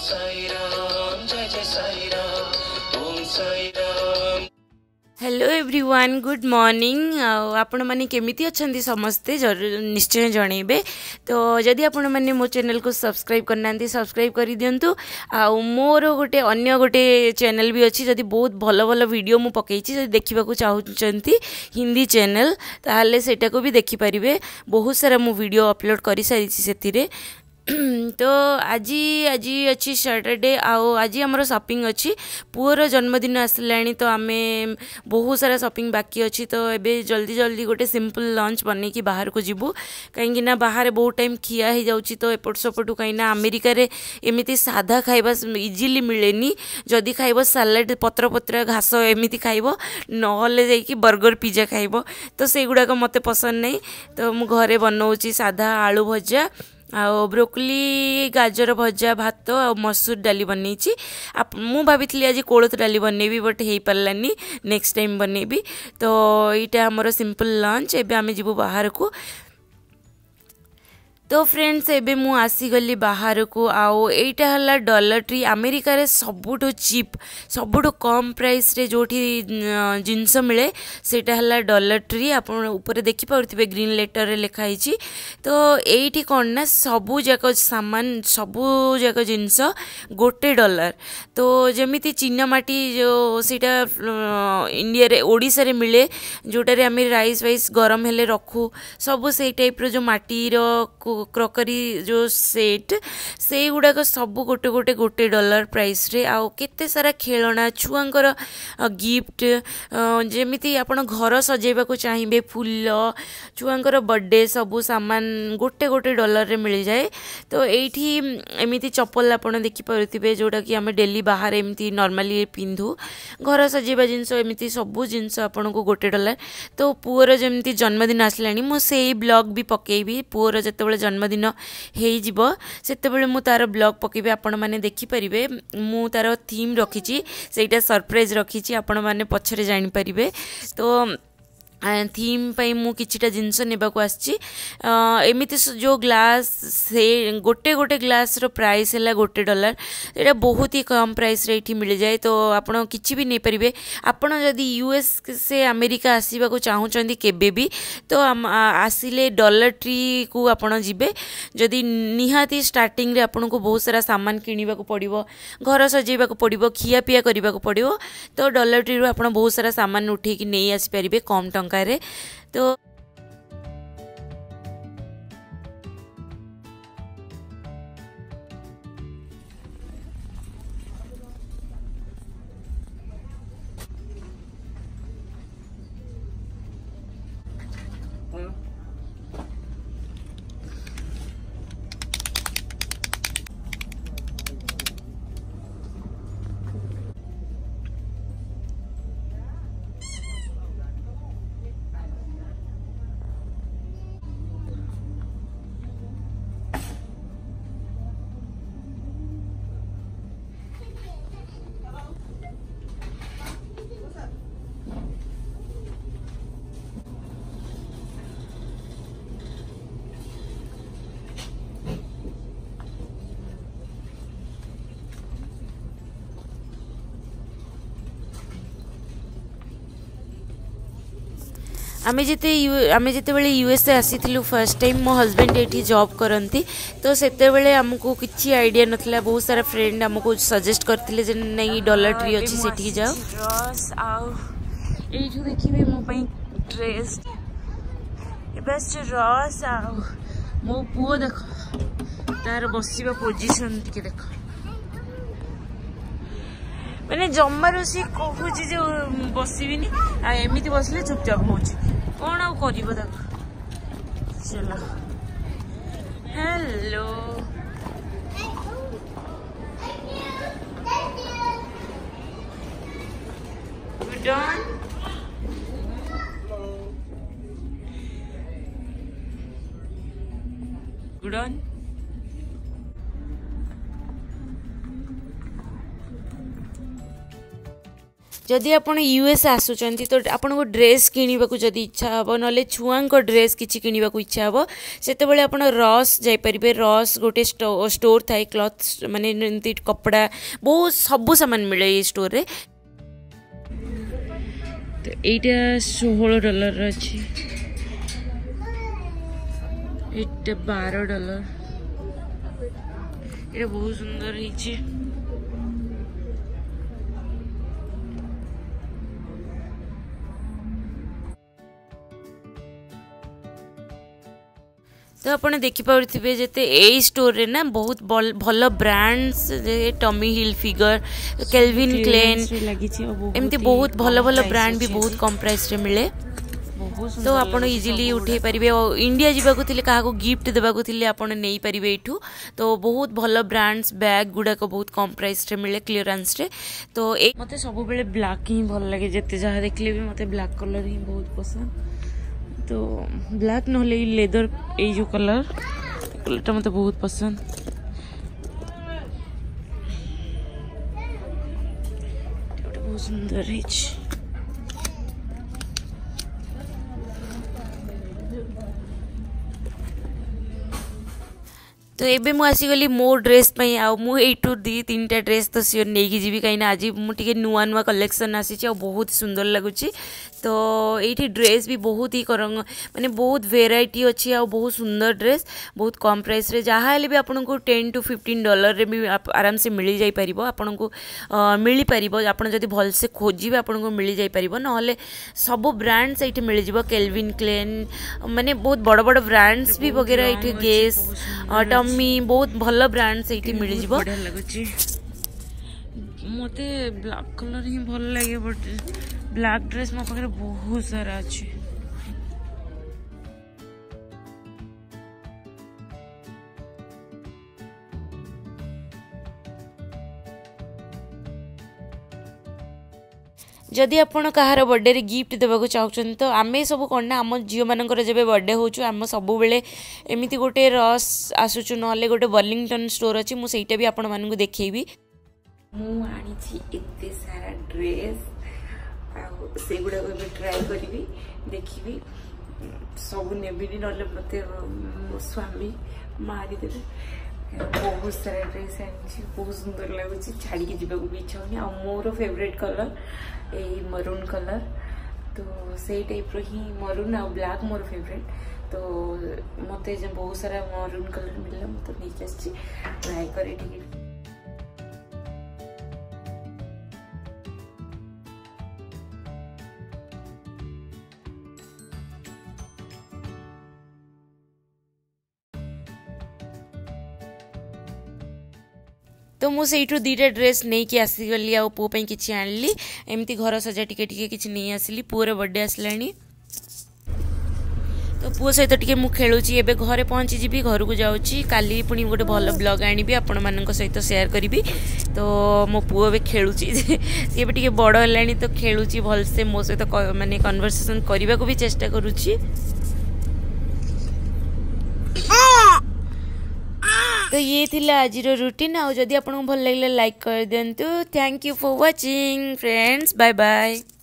साई राम जय जय Sai Ram Om Sai Ram. Hello everyone good morning. आपण माने केमिति अछंती समस्ते जरूर निश्चय जनइबे। तो जदि आपण माने मो चैनल को सब्सक्राइब करना सब्सक्राइब कर दिंतु। आ मोर गोटे अन्य गोटे चैनल भी अच्छी जदि बहुत भल भल वीडियो मु पकई देखा चाहती हिंदी चैनल ताहले सेटा को भी देखि परिबे। बहुत सारा मु वीडियो अपलोड कर सारी से। तो आज अच्छी सैटरडे आज आमर शॉपिंग अच्छी पुअर जन्मदिन आसलानी तो आम बहुत सारा शॉपिंग बाकी अच्छी। तो एबे जल्दी जल्दी गोटे सिंपल लंच बन की बाहर को जीवु कहीं बाहर बहुत टाइम खिया हो जाऊँगी। तो एपट सपटू कहीं अमेरिका रे एमती साधा खाइबा इजिली मिलेनी। जदि खाइब सालाड पत्र पत्र घास एमती खाइब नहले जाइकी बर्गर पिज्जा खाइब तो से गुड़ाक मत पसंद नहीं। तो मु घरे बनाऊँगी साधा आलू भजा आ ब्रोकली गाजर भजा भात आ मसूर डाली बनई। मु भाभी आज कोलथ डाली बनैबी बट हो पारानी नेक्स्ट टाइम बनैबी। तो यहाँ आमर सिंपल लंच एबे आमे जीवु बाहर को। तो फ्रेंड्स एबे मु आसीगली बाहर को आओ एटा हला डॉलर ट्री अमेरिका रे सबुठो चीप सबुठो कम प्राइस रे जोठी जिनस मिले सेटा हला डॉलर ट्री। आपण ऊपर देखि पाउथिबे ग्रीन लेटर रे लिखा हिची। तो एठी कोन ना सबु जाक सामान सबु जाक जिनस गोटे डॉलर। तो जेमिति चिन्ना माटी जो सेटा इंडिया रे ओडिसा रे मिले जोटा रे आमे राइस वाइस गरम हेले रखू सबु सेई टाइप रो जो माटी रो क्रॉकरी जो सेट से गुड़ाक सब गोटे गोटे गोटे डॉलर प्राइस रे। आउ केते सारा खेलना छुआंकर गिफ्ट जेमिति आपण घर सजेबा को चाहिए फूल छुआंकर बर्थडे सबू सामान गोटे गोटे डॉलर रे मिल जाए। तो एठी एमिति चप्पल आपण देखि पारुथिबे जोटा कि आमे डेली बाहर एमिति नॉर्मली पिंधु घर सजेबा जिंस एमिति सबू जिंस आपण को गोटे डॉलर। तो पुअर जेमिति जन्मदिन आसलानी मु सेई ब्लॉग भी पकेबी पुअर जते जन्मदिन हो सेतेबेले मु तार ब्लॉग पकेबी आपण माने देखि परिबे। मु तार थीम रखिची सेटा सरप्राइज रखिची आपण माने पछरे जानि परिबे। तो थीम पाई मु किछिटा जिनस नेबा को आछि एमिति जो ग्लास से गोटे गोटे ग्लास रो प्राइस हैला गोटे डॉलर एटा बहुत ही कम प्राइस रे इठी मिल जाए। तो आपण किछि भी नै परिबे। आपण जदि यूएस से अमेरिका आसीबा को चाहू चंदी केबे भी तो आसिले डॉलर ट्री को आपण जिबे। जदि निहाती स्टार्टिंग रे आपण को बहुत सारा सामान किनिबा को पड़िबो घर सजेबा को पड़िबो खिया पिया करबा को पड़िबो। तो डॉलर ट्री रो आपण बहुत सारा सामान उठे कि नै आसी परिबे कम टंका रे। तो आमे जिते यूएसए आसीथिलु फर्स्ट टाइम मो हस्बैंड एठी जॉब करती। तो सेते बेले हमको किछि आइडिया नथला बहुत सारा फ्रेंड हमको सजेस्ट करथिले जे नहीं डॉलर ट्री अछि सेठी जाओ ड्रेस आउ एठु देखिबे मो पई ड्रेस बेस्ट रस आउ मो पुओ देखो तार बसिबा पोजीशन टिके देखो मैंने जमार सी कहूँ जे बसबिनी एमती बसले चुपचाप हो कौन आउ कर चलो हेलो डन गुड ऑन जदि आपण यूएस आसुचंती तो आपन को ड्रेस किनिबा को जदि इच्छा हबो नले छुआं को ड्रेस किछि किनिबा को इच्छा हबो सेते बेले आपण रॉस जाई परिबे। रॉस गोटे स्टोर थाए क्लॉथ माने एमती कपड़ा बहुत सब सामान मिले ये स्टोर रे। तो एटा $16 अछि, एटा $12। एटा बहुत सुंदर हिची। तो आपने देखिपे जते ए स्टोर रे ना बहुत भल brands Tommy Hilfiger, Calvin Klein एमती बहुत भल भल ब्रांड भी बहुत कम प्राइस रे मिले। तो आपण इजीली उठे पारिबे। इंडिया जीवाको थिले काहाको गिफ्ट देबाको थिले आपण नेई पारिबे एठू। तो बहुत भल ब्रांड्स बैग गुडा को बहुत कम प्राइस रे मिले क्लियरेंस रे। तो मते सब बेले ब्लैक ही भल लागे, जते जहा देखले भी मते ब्लैक कलर ही बहुत पसंद। तो ब्लैक नहले लेदर ए जो कलरटा मते बहुत पसंद। बहुत सुंदर है। तो एबे मु आसीगली मो ड्रेस पई आ मु एठू 2-3टा ड्रेस तो सियोर नेकी जीवी कहीं आज मु टिके नुआ नुआ कलेक्शन आसी बहुत सुंदर लगुच। तो ये ड्रेस भी बहुत ही करंग माने बहुत वेराइटी अच्छी आ बहुत सुंदर ड्रेस बहुत कम प्राइस रे जहाँ हेले भी आपन को $10 to $15 रे भी आराम से मिल जाई परिबो। आपन को मिली परिबो आपन जदी भल से खोजिबे आपन को मिल जाई परिबो। नहले सब ब्रांड्स एठी मिल जिवो। केल्विन क्लेन माने बहुत बड़ बड़ ब्रांड्स भी वगैरह एठी गेस टॉमी बहुत भल ब्रांड्स एठी मिल जिवो। मते ब्लैक कलर ही भल लागे बट ब्लैक ड्रेस मो पाखे बहुत सारा अच्छे। जदि आपण कहार बर्थडे रे गिफ्ट देबाक चाहछन तो आमे सब कोन ना आम झियो मानकर जेबे बर्थडे होचु आम सब बेले एमिति गोटे रस आसुचु नले गोटे बर्लिंगटन स्टोर अछि मु सेइटा भी आपण मानकु देखैबी। मु आनी छी एते सारा ड्रेस से गुड़ा को ट्राई करी देखी सब नेबिनी ना मत मो स्वामी मारिदेवे। बहुत सारा ड्रेस आनी बहुत सुंदर लगुच छाड़ी के जीवा भी इच्छा होनी। आ मोर फेवरेट कलर यही मरून कलर तो से टाइप ही मरून आ ब्लैक मोर फेवरेट। तो मत बहुत सारा मरून कलर मिलला तो नहीं आसी ट्राई करे ठीक। तो मुझे 2टा ड्रेस नहीं कि आसीगली आ पो पे किछि आनली एमती घर सजा टिके टिके किछि नहीं आसली। पुअर बर्थडे आसलानी तो पुओ सहित टिके मु खेलुची। एबे घरे पहुंची जीबी घर को जाउची काली पुनी गोटे भल ब्लॉग आनिबी आपण मानक सहित शेयर करिबी। तो मो पुओ बे खेलुची सी एबे टिके बड़ हलानी तो खेलुची भल से मो सहित माने कन्वर्सेशन करबा को भी चेष्टा करूची। तो ये थिला आज रूटीन आ जदि आपको भल लगे लाइक कर दिंतु। Thank you for watching friends, bye bye.